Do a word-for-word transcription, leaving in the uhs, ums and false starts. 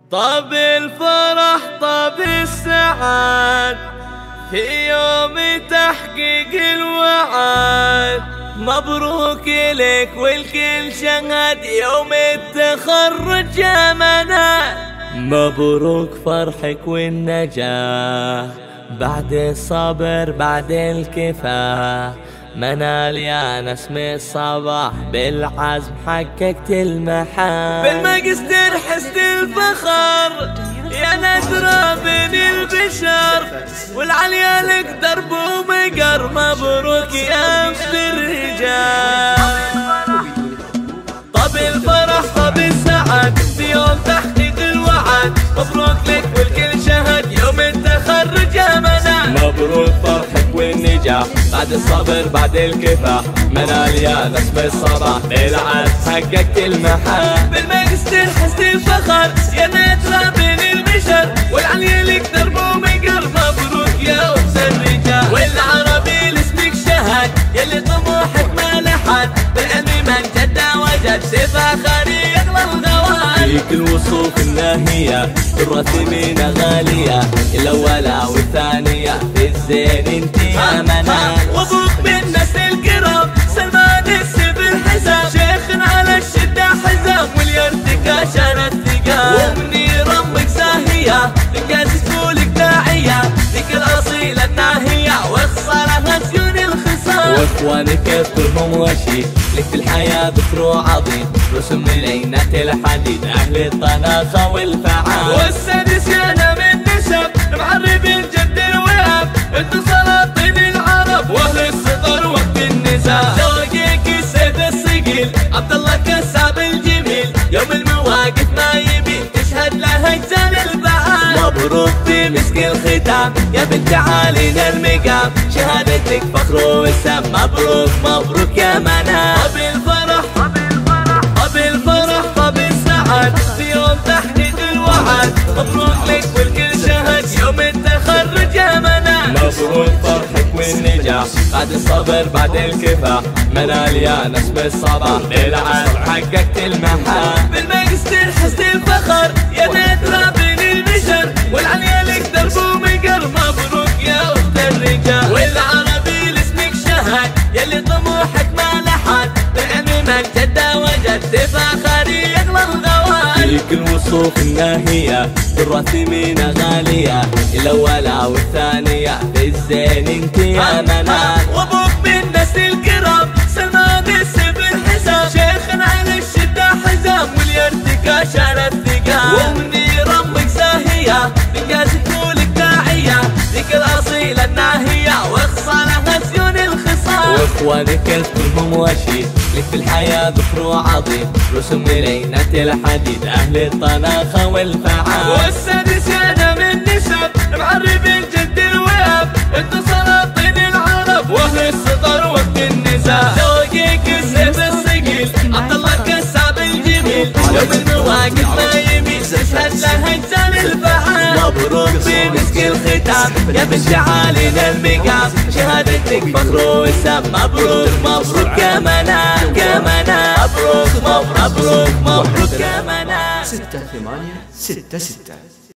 طاب الفرح طاب السعاد في يوم تحقيق الوعد، مبروك لك والكل شهد يوم التخرج جمنا. مبروك فرحك والنجاح بعد الصبر بعد الكفاح، منال يا نسم الصباح بالعزم حققت المحال. بالمقصدر حسن الفخر يا ندرة بين البشر، والعليا لك درب ومقر، مبروك يا أمس الرجال. طاب الفرح طاب السعد في يوم تحقيق الوعد، مبروك لك والكل شهد يوم التخرج يا منال. مبروك فرحك والنجاح بعد الصبر بعد الكفاح، منال يا نسم الصباح بالعزم حققت المحال. بالمقصدر حسن الفخر يا ندرة بين البشر، والعليا لك درب ومقر، مبروك يا أمس الرجال. والعربي لاسمك شهد يلي طموحك ما لحد، بالعلم من جد وجد سفاخري يغلى الغوال. فيك الوصوف الناهية الرثمين غالية، الأولى والثانية في الزين انت يا منال. وابوك من نسل الكرام سلمان السيف الحسام، شيخ على الشدة حزام واليرتكا شان الثقال. ومنير امك زاهية لك سفولك داعية، ذيك الأصيلة الناهية واخصارها سيون الخصام. واخوانك كلهم وشي لك في الحياة ذكر عظيم، رسم العينات الحديد أهل الطناخة والفعال. والسادس يانا من نسب معرب الجد الوهاب، انتو سلاطين العرب واهل السطر وقت النزاع. زوجك السيف الصقيل عبد الله كساب الجميل، يوم المواقف ما يميل تشهد له اجزان البعال. مبروك بمسك الختام يا بنت عالينا المقام، شهادتك فخر وسام، مبروك مبروك يا منال. طاب الفرح طاب الفرح طاب السعد في يوم تحقيق الوعد، مبروك لك والكل شهد يوم التخرج يا منال. مبروك فرحك والنجاح بعد الصبر بعد الكفاح، منال يا نسم الصباح بالعزم حققت المحال. بالمقصدر حسن الفخر يا ندرة بين البشر، والعليا لك درب ومقر، مبروك يا أخت الرجال. والعربي لاسمك شهد يلي طموحك ما لحد، بالعلم من جد وجد سفاخري يغلى الغوال. فيك الوصوف الناهية الرثمين غالية، الأولى والثانية في الزين انت يا منال. وابوك من نسل الكرام سلمان السيف الحسام، شيخ على الشدة حزام واليرتكا شان الثقال. ومنير امك زاهية لك سفولك داعية، ذيك الأصيلة الناهية واخصالها سيون الخصام. واخوانك كلهم وشي لك في الحياة ذكر عظيم، رسم العينات الحديد أهل الطناخة والفعال. والسادس يانا من نسب معرب الجد الوهاب، انتو سلاطين العرب واهل السطر وقت النزاع. زوجك السيف الصقيل عبد الله كساب الجميل، يوم المواقف ما يميل تشهد له اجزان البعال. مبروك بمسك الختام يا بنت عالينا المقام، شهادتك فخر وسام، مبروك مبروك يا منال يا منال. مبروك مبروك مبروك يا منال. ستة ثمانية ستة ستة.